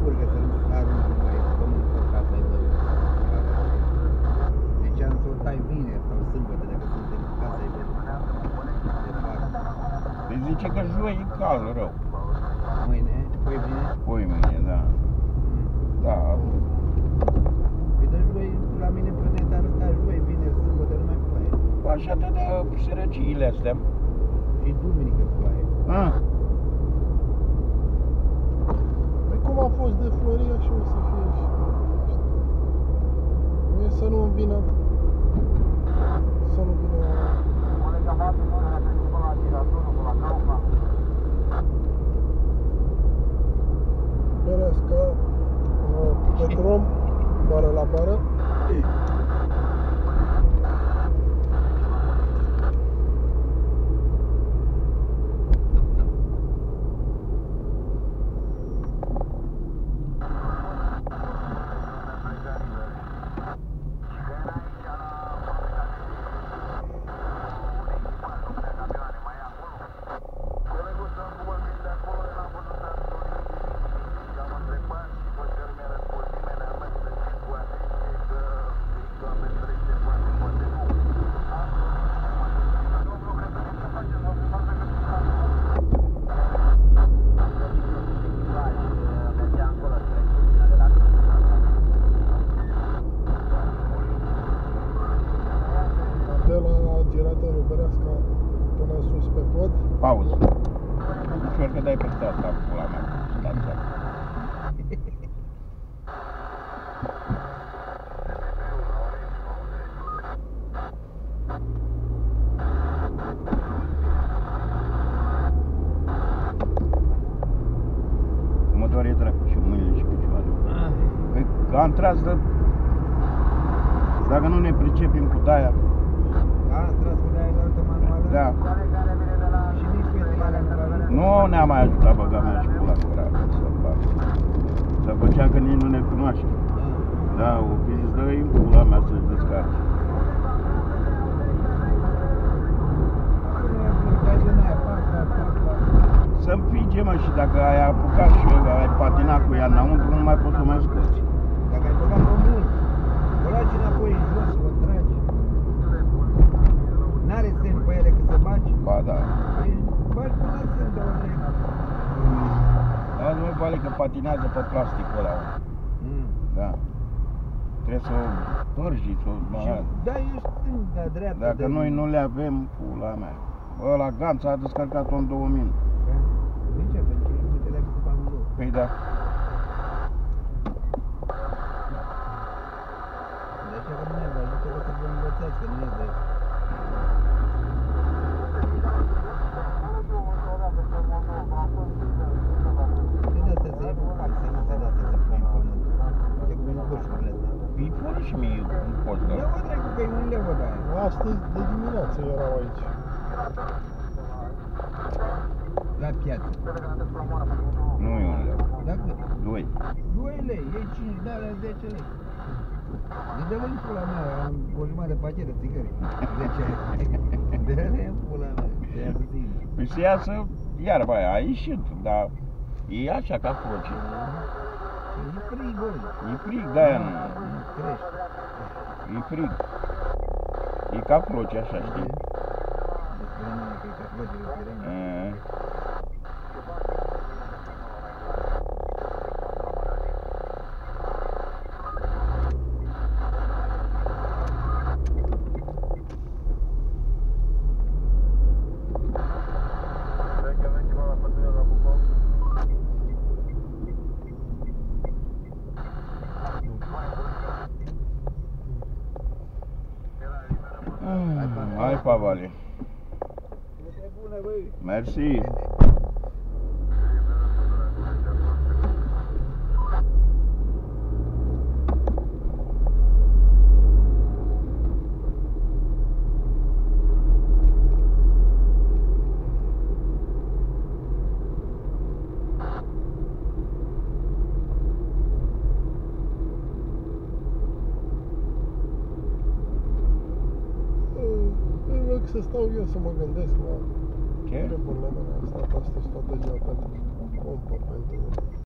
curgă să nu arunci mai pământ pe casa ai văzut. Deci am să o tai vineri sau sâmbătă dacă suntem în casa ai văzut. Deci zice că joi e cald rău. Mâine? Păi bine? Poi mâine, da. Da. Păi de joi la mine pe net arăta joi, vineri, sâmbătă, nu mai ploaie. Așa de sărăciile astea. Și duminică ploaie. Păi cum a fost de Floria și o să fie și nu e să nu-mi vină Bereasca Petrom, bară la bară. De la giratorul Bereasca până sus pe pod. Pauză. Ușor că dai peste asta, pula mea, stația. Mă doare dracu și mâinile și picioarele. Păi că am tras de... Dacă nu ne pricepem cu daia. Ați tras cu de-aia la altă manuală? Da. Și nici fetele alea nu v-a Nu ne-a mai ajutat băga mea și pula curat să fac. Să făcea că nici nu ne cunoaște. Da, o fi zis, dă-i în pula mea să-și descarce. Să împinge, mă, și dacă ai apucat și eu, ai patinat cu ea înăuntru, nu mai poți să o mai scoți. Dacă ai băgat pământ, o lași înapoi în jos, o tragi. N-are semn pe ele că să bagi? Ba da. Păi, bagi până la semn de o dreaptă. Dar nu vale că patinează pe plasticul ăla. Da. Trebuie să o părgi, să o... Da, ești stânga, dreapta. Dacă noi nu le avem, pula mea. Bă, la Ganța a descărcat-o în 2 minute. De ce? Pentru că nu te le-ai făcut amândouă. Păi da. De aceea că nu ne vă ajută că să vă învățați, că nu e de... Îi pun și mie un post de Ia mă dracu că e un leu de aia. Astăzi de dimineață erau aici. La piață. Nu e un leu. Da cât? 2. 2 lei, iei 5 de alea 10 lei. De dă-l în pula mea, am o jumătate de pachet de țigări. 10 lei. Dă-l în pula mea, să ia puțin. Păi să iasă iarba aia, a ieșit, dar e așa ca floce. E frig, băi. E frig, de-aia nu. Crește. E frig. E ca floce așa, știi? De pula mea, că e ca floce de sirene. Hai, Pavale. Mersi. Să stau eu să mă gândesc la Ce? treburile mele. Am stat astăzi toată ziua pentru pompă, pentru